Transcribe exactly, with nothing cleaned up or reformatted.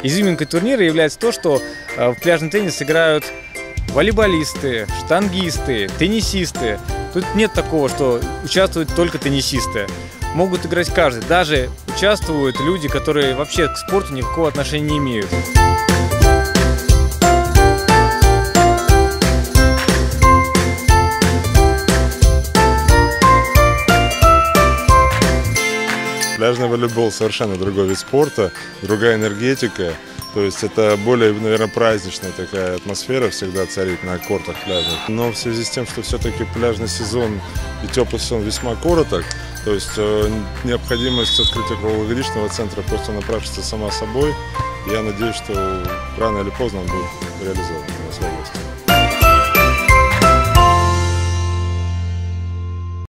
Изюминкой турнира является то, что в пляжный теннис играют волейболисты, штангисты, теннисисты. Тут нет такого, что участвуют только теннисисты. Могут играть каждый. Даже участвуют люди, которые вообще к спорту никакого отношения не имеют. Пляжный волейбол совершенно другой вид спорта, другая энергетика. То есть это более, наверное, праздничная такая атмосфера всегда царит на кортах пляжных. Но в связи с тем, что все-таки пляжный сезон и теплый сезон весьма короток, то есть э, необходимость открытия круглогодичного центра просто напрашивается сама собой. Я надеюсь, что рано или поздно он будет реализован в Лас-Вегасе.